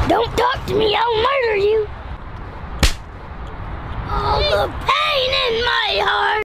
Don't talk to me, I'll murder you. Oh, the pain in my heart.